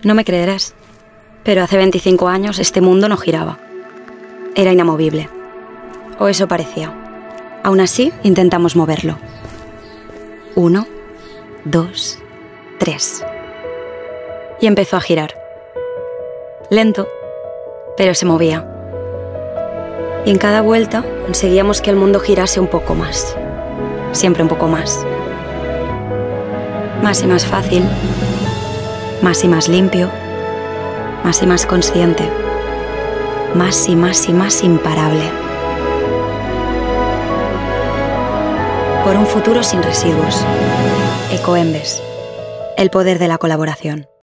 No me creerás, pero hace 25 años este mundo no giraba. Era inamovible. O eso parecía. Aún así, intentamos moverlo. 1, 2, 3. Y empezó a girar. Lento, pero se movía. Y en cada vuelta conseguíamos que el mundo girase un poco más. Siempre un poco más. Más y más fácil. Más y más limpio. Más y más consciente. Más y más y más imparable. Por un futuro sin residuos. Ecoembes. El poder de la colaboración.